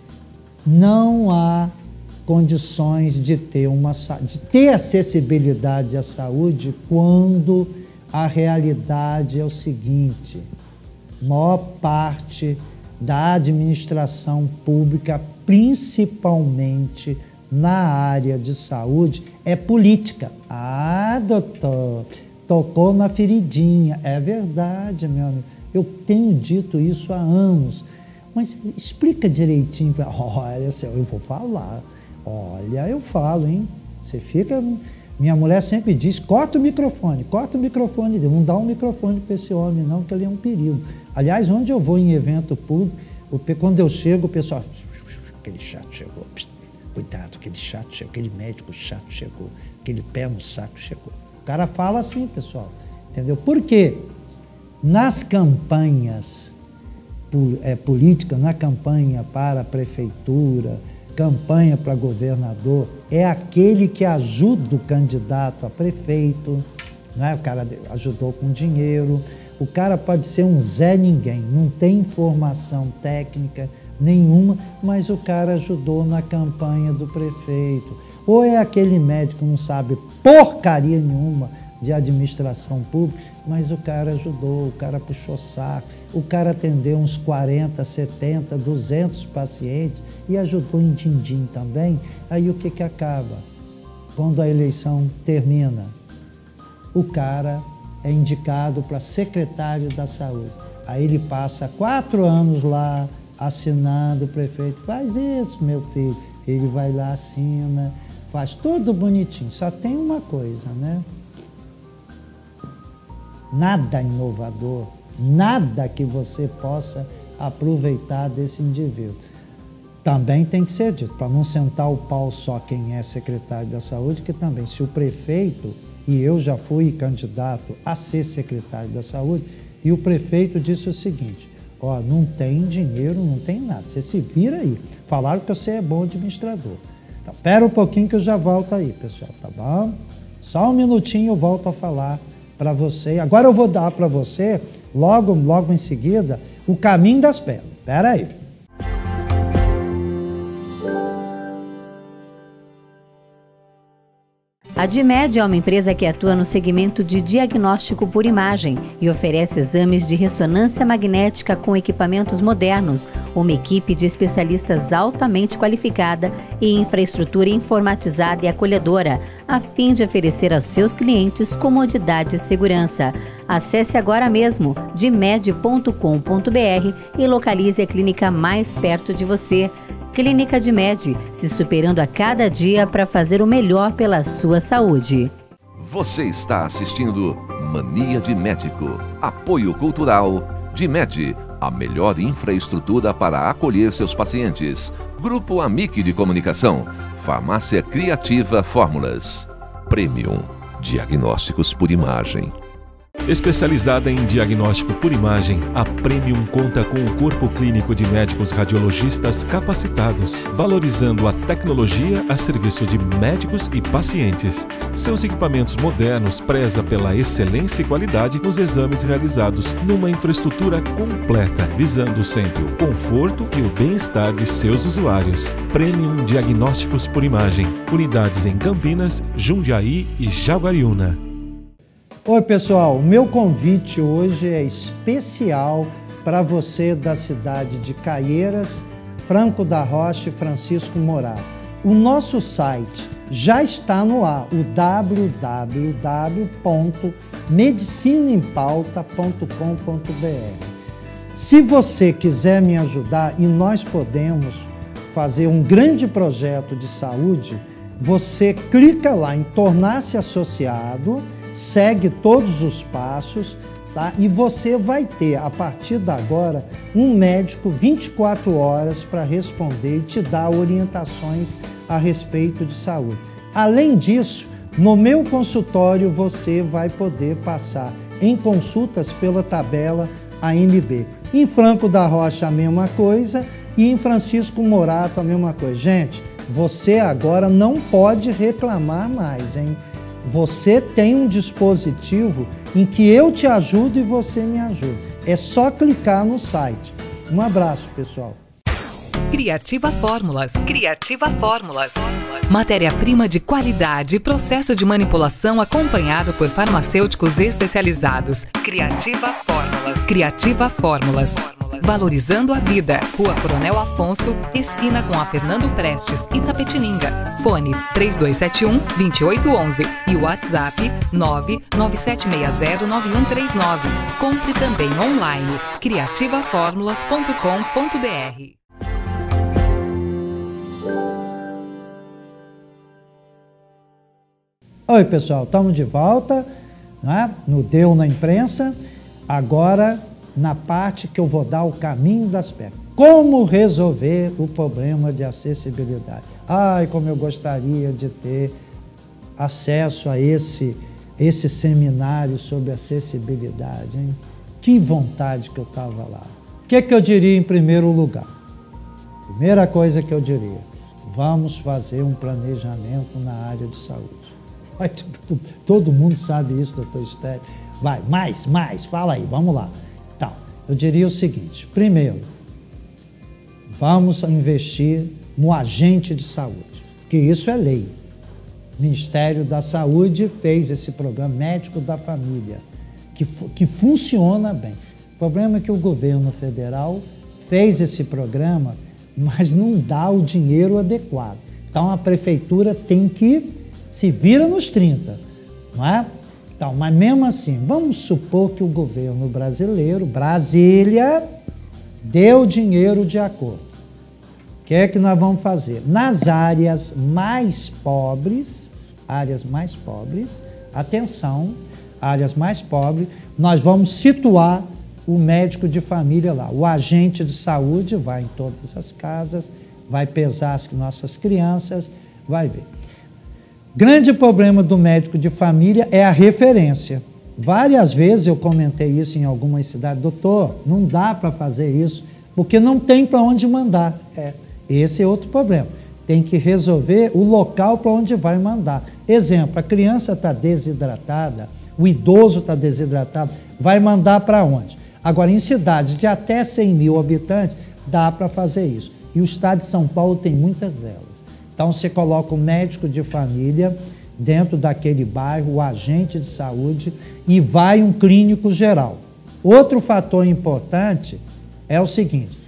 [SPEAKER 2] não há condições de ter acessibilidade à saúde quando a realidade é o seguinte: maior parte da administração pública principalmente na área de saúde, é política. Ah, doutor, tocou na feridinha. É verdade, meu amigo. Eu tenho dito isso há anos. Mas explica direitinho. Olha, eu vou falar. Olha, eu falo, hein? Você fica... Minha mulher sempre diz, corta o microfone dele. Não dá um microfone para esse homem, não, que ele é um perigo. Aliás, onde eu vou em evento público, quando eu chego, o pessoal... Aquele chato chegou. Cuidado, aquele chato chegou. Aquele médico chato chegou. Aquele pé no saco chegou. O cara fala assim, pessoal. Entendeu? Por quê? Nas campanhas políticas, na campanha para a prefeitura, campanha para governador, é aquele que ajuda o candidato a prefeito, né? O cara ajudou com dinheiro, o cara pode ser um Zé Ninguém, não tem informação técnica nenhuma, mas o cara ajudou na campanha do prefeito. Ou é aquele médico que não sabe porcaria nenhuma de administração pública, mas o cara ajudou, o cara puxou saco, o cara atendeu uns 40, 70, 200 pacientes e ajudou em din-din também. Aí o que acaba? Quando a eleição termina, o cara é indicado para secretário da saúde. Aí ele passa 4 anos lá assinando, o prefeito faz isso, meu filho. Ele vai lá, assina, faz tudo bonitinho. Só tem uma coisa, né? Nada inovador, nada que você possa aproveitar desse indivíduo. Também tem que ser dito, para não sentar o pau só quem é secretário da saúde, que também, se o prefeito, e eu já fui candidato a ser secretário da saúde, e o prefeito disse o seguinte, ó, não tem dinheiro, não tem nada, você se vira aí. Falaram que você é bom administrador. Então, espera um pouquinho que eu já volto aí, pessoal, tá bom? Só um minutinho eu volto a falar para você. Agora eu vou dar para você, logo em seguida, o caminho das pedras. Espera aí.
[SPEAKER 4] A DIMED é uma empresa que atua no segmento de diagnóstico por imagem e oferece exames de ressonância magnética com equipamentos modernos, uma equipe de especialistas altamente qualificada e infraestrutura informatizada e acolhedora, a fim de oferecer aos seus clientes comodidade e segurança. Acesse agora mesmo dimed.com.br e localize a clínica mais perto de você. Clínica DIMED, se superando a cada dia para fazer o melhor pela sua saúde.
[SPEAKER 1] Você está assistindo Mania de Médico. Apoio Cultural DIMED, a melhor infraestrutura para acolher seus pacientes. Grupo Amic de Comunicação. Farmácia Criativa Fórmulas. Premium Diagnósticos por Imagem.
[SPEAKER 3] Especializada em diagnóstico por imagem, a Premium conta com um corpo clínico de médicos radiologistas capacitados, valorizando a tecnologia a serviço de médicos e pacientes. Seus equipamentos modernos prezam pela excelência e qualidade nos exames realizados numa infraestrutura completa, visando sempre o conforto e o bem-estar de seus usuários. Premium Diagnósticos por Imagem. Unidades em Campinas, Jundiaí e Jaguariúna.
[SPEAKER 2] Oi, pessoal, o meu convite hoje é especial para você da cidade de Caieiras, Franco da Rocha e Francisco Morato. O nosso site já está no ar, o www.medicinaempauta.com.br. Se você quiser me ajudar e nós podemos fazer um grande projeto de saúde, você clica lá em tornar-se associado, segue todos os passos, tá? E você vai ter, a partir de agora, um médico 24 horas para responder e te dar orientações a respeito de saúde. Além disso, no meu consultório você vai poder passar em consultas pela tabela AMB. Em Franco da Rocha a mesma coisa e em Francisco Morato a mesma coisa. Gente, você agora não pode reclamar mais, hein? Você tem um dispositivo em que eu te ajudo e você me ajuda. É só clicar no site. Um abraço, pessoal.
[SPEAKER 5] Criativa Fórmulas. Criativa Fórmulas. Matéria-prima de qualidade e processo de manipulação acompanhado por farmacêuticos especializados. Criativa Fórmulas. Criativa Fórmulas. Valorizando a vida. Rua Coronel Afonso, esquina com a Fernando Prestes, Itapetininga. Fone 3271-2811 e WhatsApp 997609139. Compre também online. criativaformulas.com.br.
[SPEAKER 2] Oi, pessoal, estamos de volta, né? No Deu na Imprensa. Agora, na parte que eu vou dar o caminho das pedras. Como resolver o problema de acessibilidade? Ai, como eu gostaria de ter acesso a esse seminário sobre acessibilidade, hein? Que vontade que eu estava lá. O que eu diria em primeiro lugar? Primeira coisa que eu diria, vamos fazer um planejamento na área de saúde. Todo mundo sabe isso, doutor Estélio. Vai, mais, fala aí, vamos lá. Então, eu diria o seguinte, primeiro, vamos investir no agente de saúde, que isso é lei. O Ministério da Saúde fez esse programa Médico da Família, que funciona bem. O problema é que o governo federal fez esse programa, mas não dá o dinheiro adequado. Então, a prefeitura tem que se vira nos 30, não é? Então, mas mesmo assim, vamos supor que o governo brasileiro, Brasília, deu dinheiro de acordo. O que é que nós vamos fazer? Nas áreas mais pobres, atenção, áreas mais pobres, nós vamos situar o médico de família lá. O agente de saúde vai em todas as casas, vai pesar as nossas crianças, vai ver. Grande problema do médico de família é a referência. Várias vezes eu comentei isso em algumas cidades. Doutor, não dá para fazer isso, porque não tem para onde mandar. Esse é outro problema. Tem que resolver o local para onde vai mandar. Exemplo, a criança está desidratada, o idoso está desidratado, vai mandar para onde? Agora, em cidades de até 100 mil habitantes, dá para fazer isso. E o estado de São Paulo tem muitas delas. Então, você coloca o médico de família dentro daquele bairro, o agente de saúde, e vai um clínico geral. Outro fator importante é o seguinte,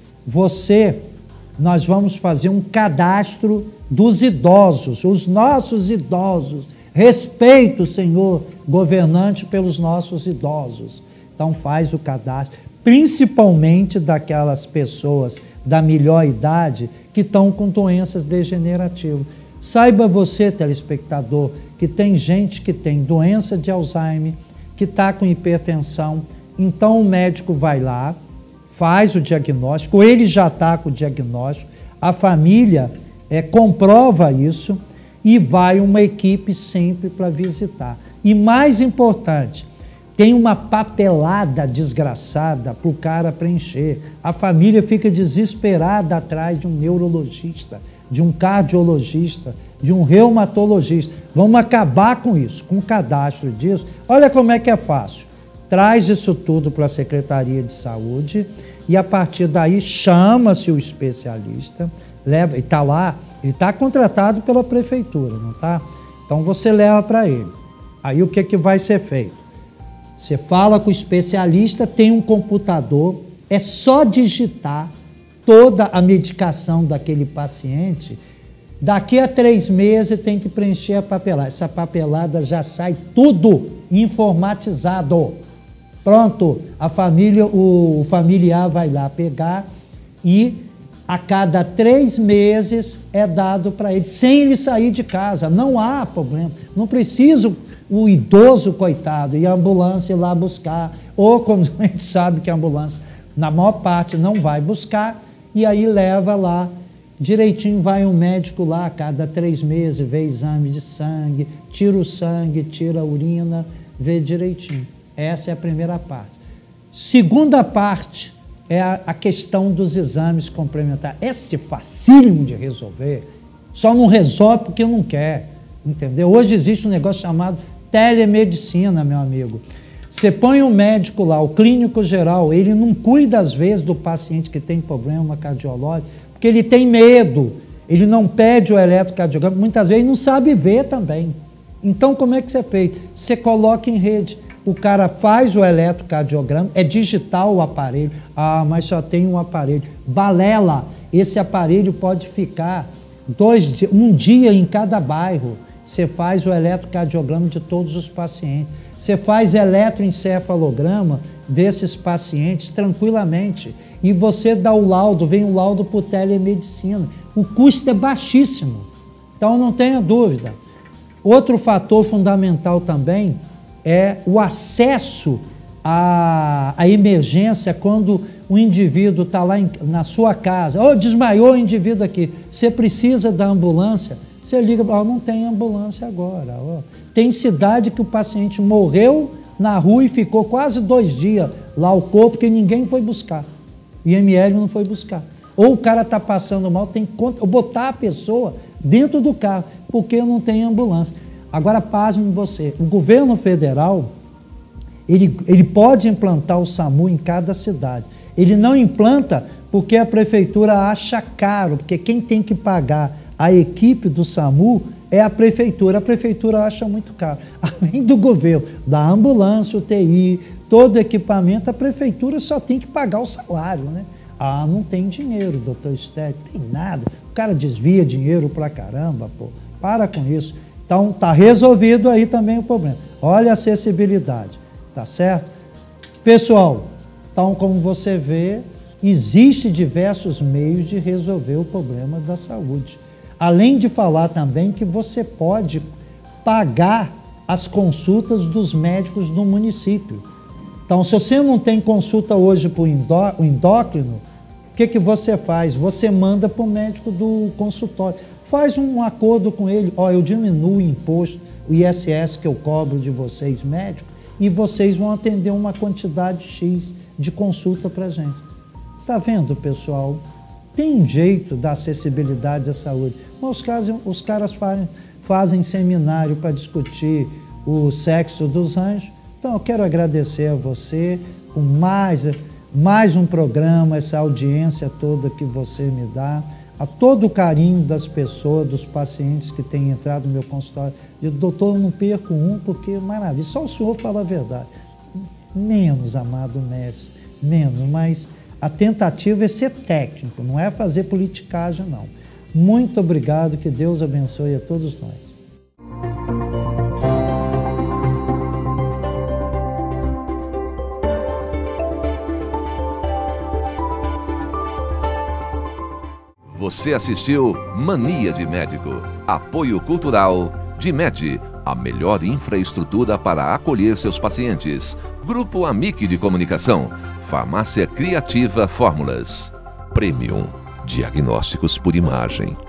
[SPEAKER 2] nós vamos fazer um cadastro dos idosos, os nossos idosos. Respeito, senhor governante, pelos nossos idosos. Então, faz o cadastro, principalmente daquelas pessoas da melhor idade que estão com doenças degenerativas. Saiba você, telespectador, que tem gente que tem doença de Alzheimer, que está com hipertensão, então o médico vai lá, faz o diagnóstico, ele já está com o diagnóstico, a família comprova isso e vai uma equipe sempre para visitar. E mais importante, tem uma papelada desgraçada para o cara preencher. A família fica desesperada atrás de um neurologista, de um cardiologista, de um reumatologista. Vamos acabar com isso, com o cadastro disso. Olha como é que é fácil. Traz isso tudo para a Secretaria de Saúde e a partir daí chama-se o especialista, leva, e está lá, ele está contratado pela prefeitura, não está? Então você leva para ele. Aí o que vai ser feito? Você fala com o especialista, tem um computador, é só digitar toda a medicação daquele paciente. Daqui a 3 meses tem que preencher a papelada. Essa papelada já sai tudo informatizado. Pronto, a família, o familiar vai lá pegar e a cada 3 meses é dado para ele, sem ele sair de casa. Não há problema, não preciso o idoso, coitado, e a ambulância ir lá buscar, ou como a gente sabe que a ambulância, na maior parte, não vai buscar, e aí leva lá, direitinho, vai um médico lá, a cada 3 meses, vê exame de sangue, tira o sangue, tira a urina, vê direitinho. Essa é a primeira parte. Segunda parte é a questão dos exames complementares. Esse facílimo de resolver, só não resolve porque não quer, entendeu? Hoje existe um negócio chamado telemedicina, meu amigo. Você põe um médico lá, o clínico geral, ele não cuida às vezes do paciente que tem problema cardiológico, porque ele tem medo, ele não pede o eletrocardiograma, muitas vezes não sabe ver também. Então como é que você fez? Você coloca em rede. O cara faz o eletrocardiograma, é digital o aparelho. Ah, mas só tem um aparelho. Balela, esse aparelho pode ficar um dia em cada bairro. Você faz o eletrocardiograma de todos os pacientes. Você faz eletroencefalograma desses pacientes tranquilamente. E você dá o laudo, vem o laudo por telemedicina. O custo é baixíssimo. Então não tenha dúvida. Outro fator fundamental também é o acesso à emergência quando o indivíduo está lá na sua casa. Oh, desmaiou o indivíduo aqui. Você precisa da ambulância. Você liga, não tem ambulância agora. Tem cidade que o paciente morreu na rua e ficou quase 2 dias lá o corpo, porque ninguém foi buscar. O IML não foi buscar. Ou o cara está passando mal, tem que botar a pessoa dentro do carro, porque não tem ambulância. Agora, pasme você, o governo federal, ele pode implantar o SAMU em cada cidade. Ele não implanta porque a prefeitura acha caro, porque quem tem que pagar a equipe do SAMU é a prefeitura acha muito caro. Além do governo, da ambulância, UTI, todo equipamento, a prefeitura só tem que pagar o salário, né? Ah, não tem dinheiro, doutor Estélio, tem nada. O cara desvia dinheiro pra caramba, pô. Para com isso. Então, tá resolvido aí também o problema. Olha a acessibilidade, tá certo? Pessoal, então, como você vê, existem diversos meios de resolver o problema da saúde. Além de falar também que você pode pagar as consultas dos médicos do município. Então, se você não tem consulta hoje para o endócrino, o que você faz? Você manda para o médico do consultório. Faz um acordo com ele. Ó, eu diminuo o imposto, o ISS que eu cobro de vocês, médicos, e vocês vão atender uma quantidade X de consulta para a gente. Tá vendo, pessoal? Tem um jeito da acessibilidade à saúde. Mas os caras fazem seminário para discutir o sexo dos anjos. Então, eu quero agradecer a você por mais um programa, essa audiência toda que você me dá, a todo o carinho das pessoas, dos pacientes que têm entrado no meu consultório. Eu, doutor, eu não perco um, porque maravilha, só o senhor fala a verdade. Menos, amado mestre, menos, mas a tentativa é ser técnico, não é fazer politicagem, não. Muito obrigado, que Deus abençoe a todos nós.
[SPEAKER 1] Você assistiu Mania de Médico. Apoio cultural DIMED, a melhor infraestrutura para acolher seus pacientes. Grupo Amic de Comunicação. Farmácia Criativa Fórmulas. Premium Diagnósticos por Imagem.